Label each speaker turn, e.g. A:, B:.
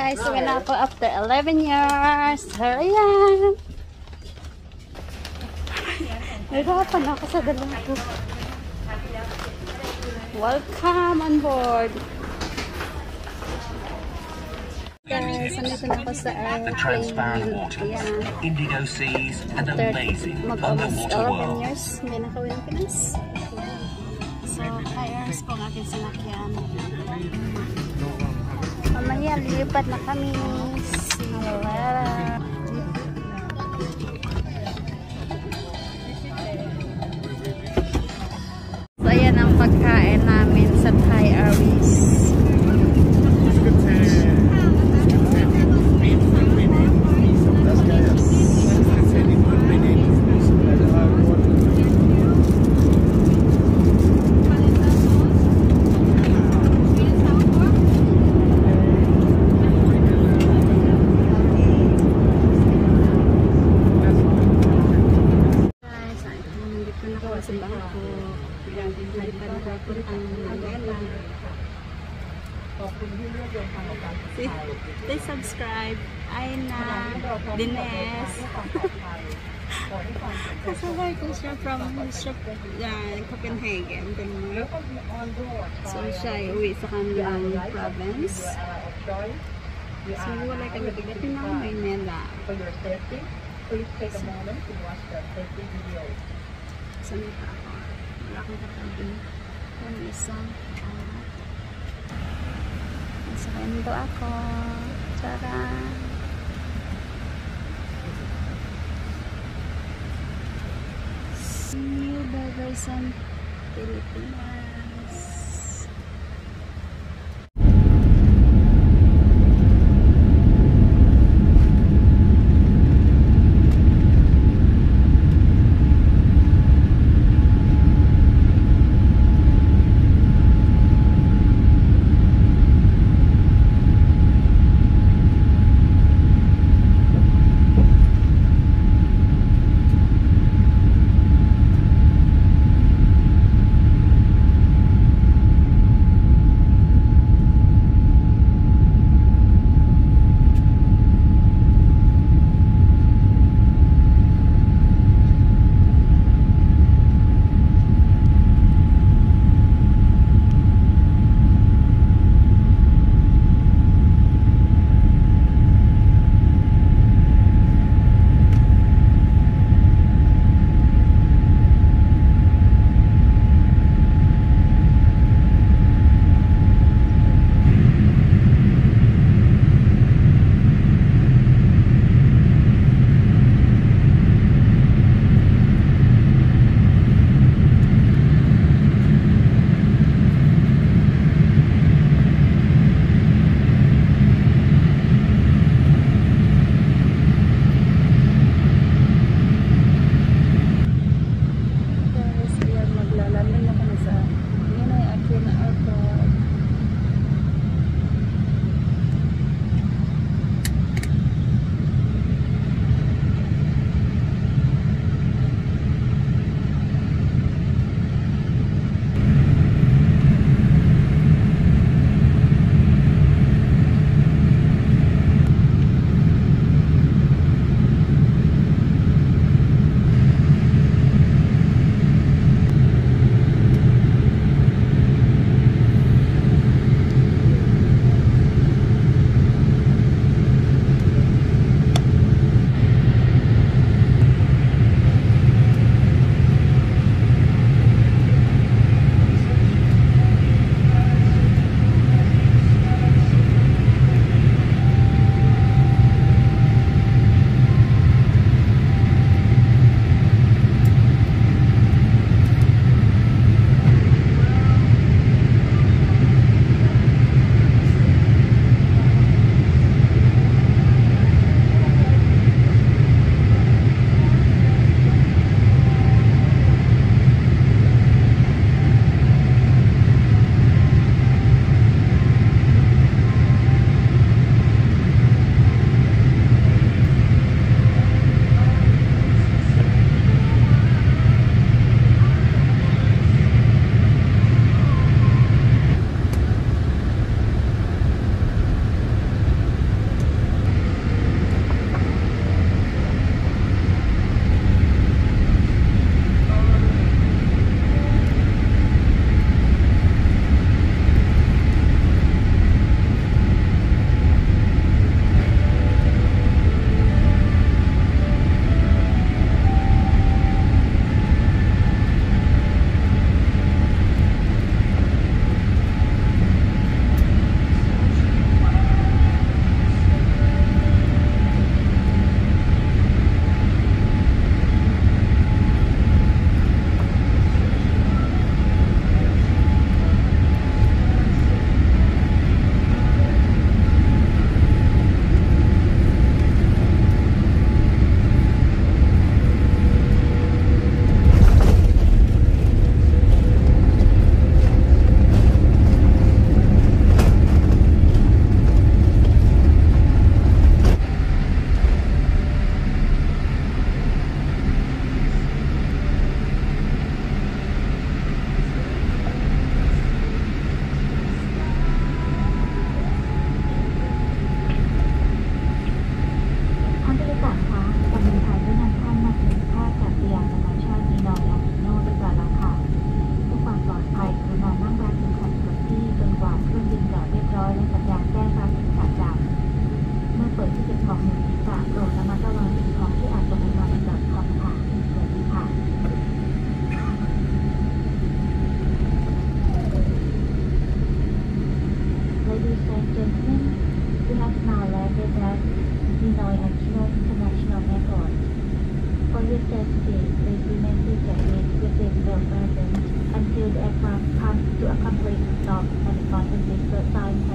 A: guys, uwi na ako after 11 years. Ayan. Nahirapan ako sa dalawa ko. Welcome on board. Guys, nandito na ako sa airplane. Ayan.
B: Indigo seas and amazing
A: mag-almost
B: underwater
A: 11
B: world.
A: years. Hindi na kawin ng Pinas. So, hires po ang aking sinakyan. Mamaya, lilipat na kami. So, ayan ang pagkain namin sa Thai Airways. Sa bangko. Please subscribe. Aina, Dines. Kasabay ko siya from Copenhagen. So siya ay uwi sa kanilang province. So wala kami tigatin ng Maynila. Sanita ako. Wala akong katabi. Yung isang nasa kendo ako. Tara! See you, bye-bye sa Pilipinas.
C: gentlemen, we have now landed at Hanoi International Airport. For your safety, please remain seated within the cabin until the aircraft comes to a complete stop and the contact sign